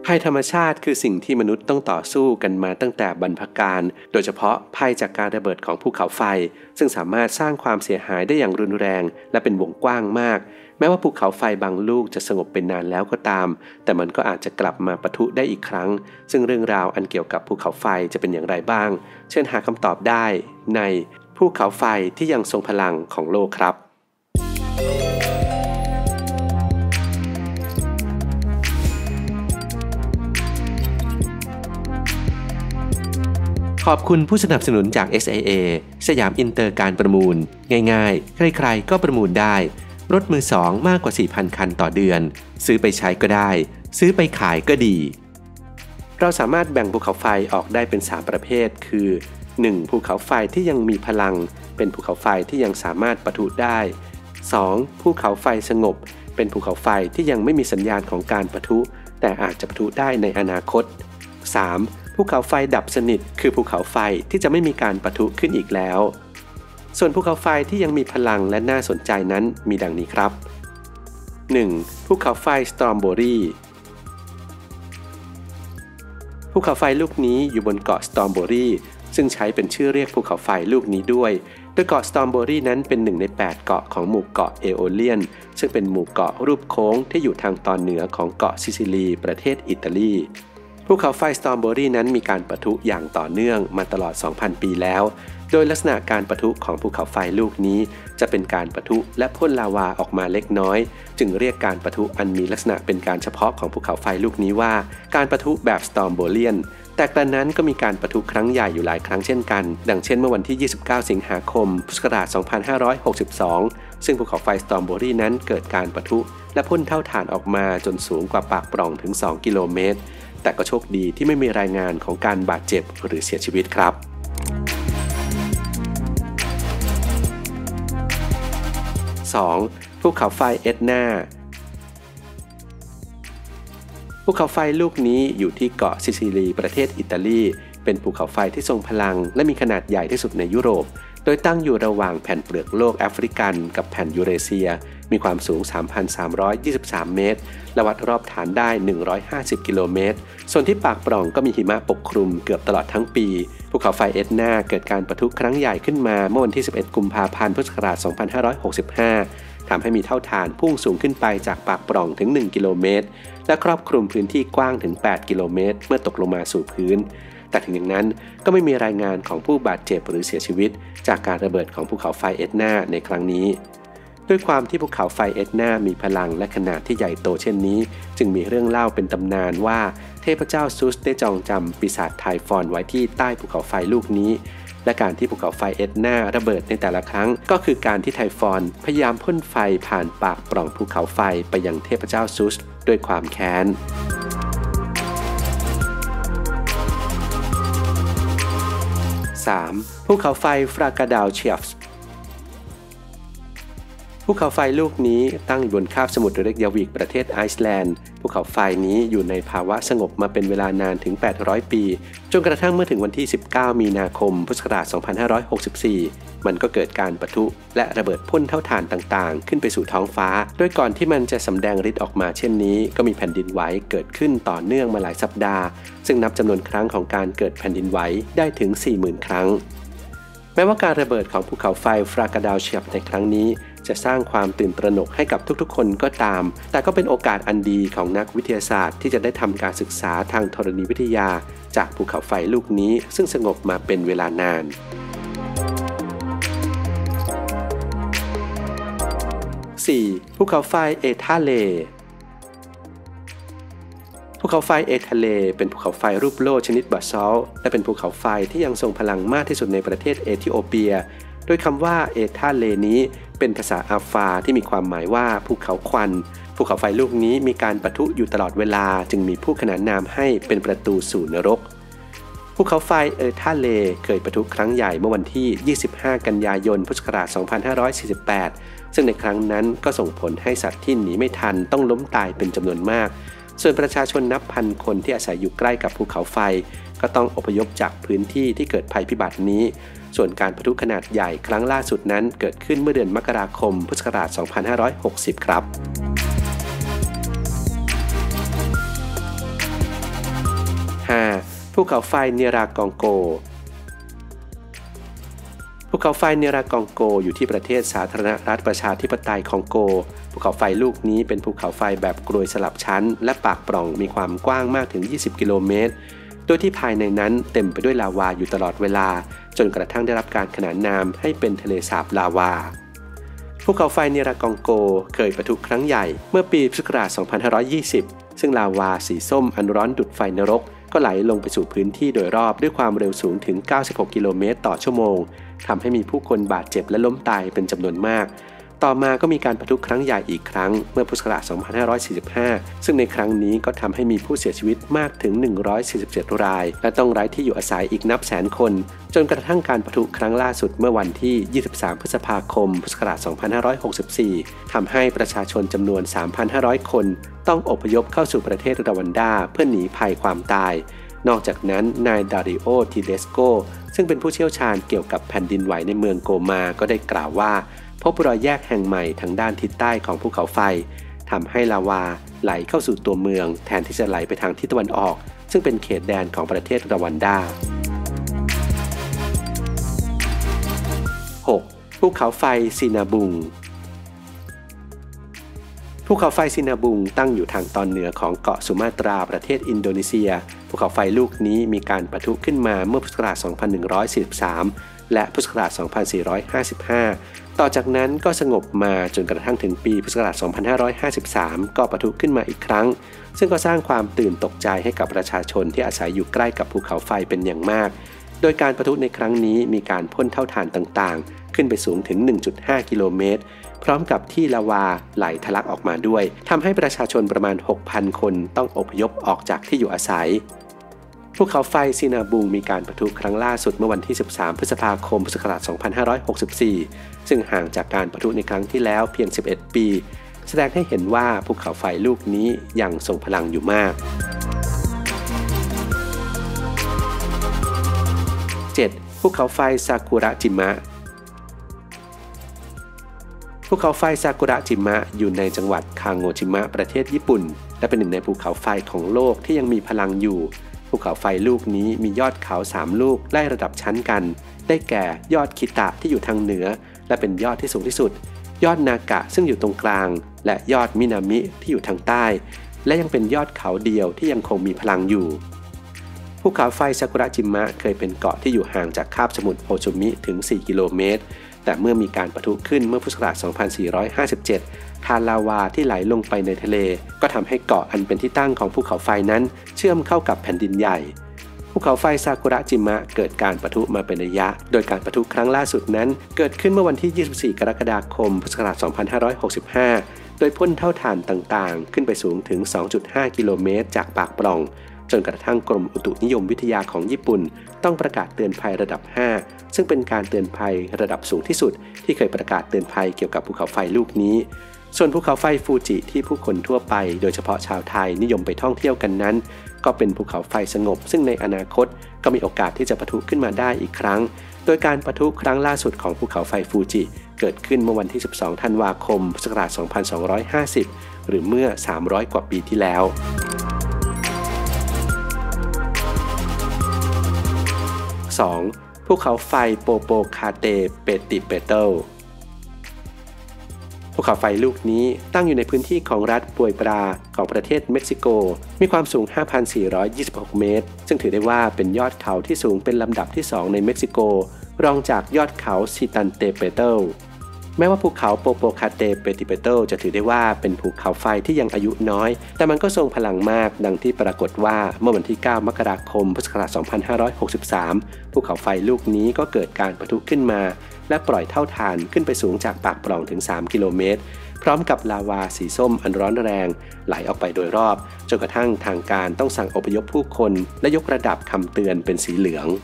ภัยธรรมชาติคือสิ่งที่มนุษย์ต้องต่อสู้กันมาตั้งแต่บรรพกาลโดยเฉพาะภัยจากการระเบิดของภูเขาไฟซึ่งสามารถสร้างความเสียหายได้อย่างรุนแรงและเป็นวงกว้างมากแม้ว่าภูเขาไฟบางลูกจะสงบเป็นนานแล้วก็ตามแต่มันก็อาจจะกลับมาปะทุได้อีกครั้งซึ่งเรื่องราวอันเกี่ยวกับภูเขาไฟจะเป็นอย่างไรบ้างเชิญหาคำตอบได้ในภูเขาไฟที่ยังทรงพลังของโลกครับขอบคุณผู้สนับสนุนจาก SIA สยามอินเตอร์การประมูลง่ายๆใครๆก็ประมูลได้รถมือสองมากกว่า 4,000 คันต่อเดือนซื้อไปใช้ก็ได้ซื้อไปขายก็ดีเราสามารถแบ่งภูเขาไฟออกได้เป็น3ประเภทคือ 1. ภูเขาไฟที่ยังมีพลังเป็นภูเขาไฟที่ยังสามารถปะทุได้ 2. ภูเขาไฟสงบเป็นภูเขาไฟที่ยังไม่มีสัญญาณของการปะทุแต่อาจจะปะทุได้ในอนาคต 3. ภูเขาไฟดับสนิทคือภูเขาไฟที่จะไม่มีการปะทุขึ้นอีกแล้วส่วนภูเขาไฟที่ยังมีพลังและน่าสนใจนั้นมีดังนี้ครับ 1. ภูเขาไฟสตรอมโบรีภูเขาไฟลูกนี้อยู่บนเกาะสตรอมโบรีซึ่งใช้เป็นชื่อเรียกภูเขาไฟลูกนี้ด้วยโดยเกาะสตรอมโบรีนั้นเป็น1ใน8เกาะของหมู่เกาะเอโอเลียนซึ่งเป็นหมู่เกาะรูปโค้งที่อยู่ทางตอนเหนือของเกาะซิซิลีประเทศอิตาลีภูเขาไฟสตรอมโบรีนั้นมีการปะทุอย่างต่อเนื่องมาตลอด 2,000 ปีแล้วโดยลักษณะการปะทุของภูเขาไฟลูกนี้จะเป็นการปะทุและพ่นลาวาออกมาเล็กน้อยจึงเรียกการปะทุอันมีลักษณะเป็นการเฉพาะของภูเขาไฟลูกนี้ว่าการปะทุแบบสตรอมโบเลียนแต่กระนั้นก็มีการปะทุครั้งใหญ่อยู่หลายครั้งเช่นกันดังเช่นเมื่อวันที่ 29 สิงหาคม พุทธศักราช 2562 ซึ่งภูเขาไฟสตรอมโบรีนั้นเกิดการปะทุและพ่นเท่าฐานออกมาจนสูงกว่าปากปล่องถึง 2 กิโลเมตรแต่ก็โชคดีที่ไม่มีรายงานของการบาดเจ็บหรือเสียชีวิตครับ 2. ภูเขาไฟเอ็ดนาภูเขาไฟลูกนี้อยู่ที่เกาะซิซิลีประเทศอิตาลีเป็นภูเขาไฟที่ทรงพลังและมีขนาดใหญ่ที่สุดในยุโรปโดยตั้งอยู่ระหว่างแผ่นเปลือกโลกแอฟริกันกับแผ่นยูเรเซียมีความสูง 3,323 เมตรและวัดรอบฐานได้ 150 กิโลเมตรส่วนที่ปากปล่องก็มีหิมะปกคลุมเกือบตลอดทั้งปีภูเขาไฟเอ็ดนาเกิดการปะทุครั้งใหญ่ขึ้นมาเมื่อวันที่ 11 กุมภาพันธ์ พุทธศักราช 2565 ทำให้มีเท่าฐานพุ่งสูงขึ้นไปจากปากปล่องถึง 1 กิโลเมตรและครอบคลุมพื้นที่กว้างถึง 8 กิโลเมตรเมื่อตกลงมาสู่พื้นแต่ถึงอย่างนั้นก็ไม่มีรายงานของผู้บาดเจ็บหรือเสียชีวิตจากการระเบิดของภูเขาไฟเอ็ดนาในครั้งนี้ด้วยความที่ภูเขาไฟเอ็ดนามีพลังและขนาดที่ใหญ่โตเช่นนี้จึงมีเรื่องเล่าเป็นตำนานว่าเทพเจ้าซุสได้จองจำปีศาจไทฟอนไว้ที่ใต้ภูเขาไฟลูกนี้และการที่ภูเขาไฟเอ็ดนาระเบิดในแต่ละครั้งก็คือการที่ไทฟอนพยายามพ่นไฟผ่านปากปล่องภูเขาไฟไปยังเทพเจ้าซุสด้วยความแค้น 3. ภูเขาไฟฟรากาดาวเชียฟส์ภูเขาไฟลูกนี้ตั้งอยู่บนคาบสมุทรเรกยาวิกประเทศไอซ์แลนด์ภูเขาไฟนี้อยู่ในภาวะสงบมาเป็นเวลานานถึง800ปีจนกระทั่งเมื่อถึงวันที่19มีนาคมพุทธศักราช 2564มันก็เกิดการปะทุและระเบิดพ่นเท่าฐานต่างๆขึ้นไปสู่ท้องฟ้าโดยก่อนที่มันจะสำแดงฤทธิ์ออกมาเช่นนี้ก็มีแผ่นดินไหวเกิดขึ้นต่อเนื่องมาหลายสัปดาห์ซึ่งนับจำนวนครั้งของการเกิดแผ่นดินไหวได้ถึง 40,000 ครั้งแม้ว่าการระเบิดของภูเขาไฟฟรากาดาวเชียฟในครั้งนี้จะสร้างความตื่นตระหนกให้กับทุกๆคนก็ตามแต่ก็เป็นโอกาสอันดีของนักวิทยาศาสตร์ที่จะได้ทำการศึกษาทางธรณีวิทยาจากภูเขาไฟลูกนี้ซึ่งสงบมาเป็นเวลานาน 4. ภูเขาไฟเอธาเลภูเขาไฟเอธาเลเป็นภูเขาไฟรูปโล่ชนิดบาซอลต์และเป็นภูเขาไฟที่ยังทรงพลังมากที่สุดในประเทศเอธิโอเปียโดยคำว่าเอธาเลนี้เป็นภาษาอาฟาที่มีความหมายว่าภูเขาควันภูเขาไฟลูกนี้มีการปะทุอยู่ตลอดเวลาจึงมีผู้ขนานนามให้เป็นประตูสู่นรกภูเขาไฟเอธาเลเคยปะทุครั้งใหญ่เมื่อวันที่ 25 กันยายน พุทธศักราช 2548 ซึ่งในครั้งนั้นก็ส่งผลให้สัตว์ที่หนีไม่ทันต้องล้มตายเป็นจำนวนมากส่วนประชาชนนับพันคนที่อาศัยอยู่ใกล้กับภูเขาไฟก็ต้องอพยพจากพื้นที่ที่เกิดภัยพิบัตินี้ส่วนการปะทุขนาดใหญ่ครั้งล่าสุดนั้นเกิดขึ้นเมื่อเดือนมกราคม พุทธศักราช 2560 ครับ 5. ภูเขาไฟเนรากองโกภูเขาไฟเนรากองโกอยู่ที่ประเทศสาธารณรัฐประชาธิปไตยคองโกภูเขาไฟลูกนี้เป็นภูเขาไฟแบบกรวยสลับชั้นและปากปล่องมีความกว้างมากถึง20กิโลเมตรโดยที่ภายในนั้นเต็มไปด้วยลาวาอยู่ตลอดเวลาจนกระทั่งได้รับการขนานนามให้เป็นทะเลสาบลาวาภูเขาไฟเนรากองโกเคยปะทุครั้งใหญ่เมื่อปีพุทธศักราช 2520 ซึ่งลาวาสีส้มอันร้อนดุจไฟนรกก็ไหลลงไปสู่พื้นที่โดยรอบด้วยความเร็วสูงถึง96กิโลเมตรต่อชั่วโมงทำให้มีผู้คนบาดเจ็บและล้มตายเป็นจำนวนมากต่อมาก็มีการปะทุครั้งใหญ่อีกครั้งเมื่อพุทธศักราช 2545 ซึ่งในครั้งนี้ก็ทำให้มีผู้เสียชีวิตมากถึง147รายและต้องไร้ที่อยู่อาศัยอีกนับแสนคนจนกระทั่งการปะทุครั้งล่าสุดเมื่อวันที่ 23 พฤษภาคม พุทธศักราช 2564 ทำให้ประชาชนจำนวน 3,500 คนต้องอพยพเข้าสู่ประเทศรวันดาเพื่อหนีภัยความตายนอกจากนั้นนายดาริโอทีเดสโกซึ่งเป็นผู้เชี่ยวชาญเกี่ยวกับแผ่นดินไหวในเมืองโกมาก็ได้กล่าวว่าพบรอยแยกแห่งใหม่ทางด้านทิศใต้ของภูเขาไฟทำให้ลาวาไหลเข้าสู่ตัวเมืองแทนที่จะไหลไปทางทิศตะวันออกซึ่งเป็นเขตแดนของประเทศรวันดา 6. ภูเขาไฟซินาบุงภูเขาไฟซินาบุงตั้งอยู่ทางตอนเหนือของเกาะสุมาตราประเทศอินโดนีเซียภูเขาไฟลูกนี้มีการปะทุขึ้นมาเมื่อพุทธศักราช 2143 และพุทธศักราช 2455 ต่อจากนั้นก็สงบมาจนกระทั่งถึงปีพุทธศักราช 2553 ก็ปะทุขึ้นมาอีกครั้งซึ่งก็สร้างความตื่นตกใจให้กับประชาชนที่อาศัยอยู่ใกล้กับภูเขาไฟเป็นอย่างมากโดยการปะทุในครั้งนี้มีการพ่นเท่าฐานต่างๆขึ้นไปสูงถึง 1.5 กิโลเมตรพร้อมกับที่ลาวาไหลทะลักออกมาด้วยทำให้ประชาชนประมาณ 6,000 คนต้องอพยพออกจากที่อยู่อาศัยภูเขาไฟซินาบุงมีการปะทุครั้งล่าสุดเมื่อวันที่ 13 พฤษภาคม พุทธศักราช 2564 ซึ่งห่างจากการปะทุในครั้งที่แล้วเพียง 11 ปีแสดงให้เห็นว่าภูเขาไฟลูกนี้ยังทรงพลังอยู่มาก 7. ภูเขาไฟซากุระจิมะภูเขาไฟซากุระจิมะอยู่ในจังหวัดคางโงจิมะประเทศญี่ปุ่นและเป็นหนึ่งในภูเขาไฟของโลกที่ยังมีพลังอยู่ภูเขาไฟลูกนี้มียอดเขา3ลูกไล่ระดับชั้นกันได้แก่ยอดคิตะที่อยู่ทางเหนือและเป็นยอดที่สูงที่สุดยอดนากะซึ่งอยู่ตรงกลางและยอดมินามิที่อยู่ทางใต้และยังเป็นยอดเขาเดียวที่ยังคงมีพลังอยู่ภูเขาไฟซากุระจิมะเคยเป็นเกาะที่อยู่ห่างจากคาบสมุทรโฮโชมิถึง4กิโลเมตรแต่เมื่อมีการปะทุขึ้นเมื่อพุทธศักราช 2457 ทานลาวาที่ไหลลงไปในทะเลก็ทำให้เกาะอันเป็นที่ตั้งของภูเขาไฟนั้นเชื่อมเข้ากับแผ่นดินใหญ่ภูเขาไฟซากุระจิมะเกิดการปะทุมาเป็นระยะโดยการปะทุครั้งล่าสุดนั้นเกิดขึ้นเมื่อวันที่ 24 กรกฎาคม พุทธศักราช 2565 โดยพ่นเท่าฐานต่างๆขึ้นไปสูงถึง 2.5 กิโลเมตรจากปากปล่องจนกระทั่งกรมอุตุนิยมวิทยาของญี่ปุ่นต้องประกาศเตือนภัยระดับ 5 ซึ่งเป็นการเตือนภัยระดับสูงที่สุดที่เคยประกาศเตือนภัยเกี่ยวกับภูเขาไฟลูกนี้ส่วนภูเขาไฟฟูจิที่ผู้คนทั่วไปโดยเฉพาะชาวไทยนิยมไปท่องเที่ยวกันนั้นก็เป็นภูเขาไฟสงบซึ่งในอนาคตก็มีโอกาสที่จะปะทุขึ้นมาได้อีกครั้งโดยการปะทุครั้งล่าสุดของภูเขาไฟฟูจิเกิดขึ้นเมื่อวันที่ 12 ธันวาคม พุทธศักราช 2250 หรือเมื่อ 300 กว่าปีที่แล้ว2. ภูเขาไฟโปโปคาเตเปติเปเตลภูเขาไฟลูกนี้ตั้งอยู่ในพื้นที่ของรัฐปวยปราของประเทศเม็กซิโกมีความสูง 5,426 เมตรซึ่งถือได้ว่าเป็นยอดเขาที่สูงเป็นลำดับที่2ในเม็กซิโกรองจากยอดเขาซิตันเตเปเตลแม้ว่าภูเขาโปโปคาเตเปติเปเตลจะถือได้ว่าเป็นภูเขาไฟที่ยังอายุน้อยแต่มันก็ทรงพลังมากดังที่ปรากฏว่าเมื่อวันที่ 9 มกราคม พุทธศักราช 2563 ภูเขาไฟลูกนี้ก็เกิดการปะทุขึ้นมาและปล่อยเท่าฐานขึ้นไปสูงจากปากปล่องถึง 3 กิโลเมตรพร้อมกับลาวาสีส้มอันร้อนแรงไหลออกไปโดยรอบจนกระทั่งทางการต้องสั่งอพยพผู้คนและยกระดับคำเตือนเป็นสีเหลือง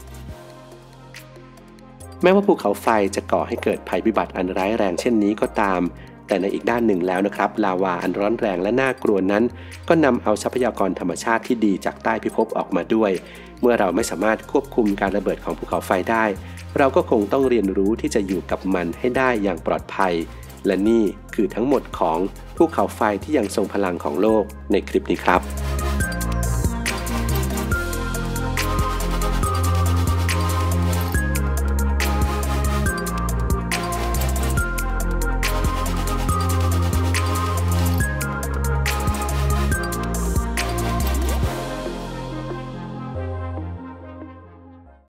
แม้ว่าภูเขาไฟจะก่อให้เกิดภัยพิบัติอันร้ายแรงเช่นนี้ก็ตามแต่ในอีกด้านหนึ่งแล้วนะครับลาวาอันร้อนแรงและน่ากลัวนั้นก็นำเอาทรัพยากรธรรมชาติที่ดีจากใต้พิภพออกมาด้วยเมื่อเราไม่สามารถควบคุมการระเบิดของภูเขาไฟได้เราก็คงต้องเรียนรู้ที่จะอยู่กับมันให้ได้อย่างปลอดภัยและนี่คือทั้งหมดของภูเขาไฟที่ยังทรงพลังของโลกในคลิปนี้ครับ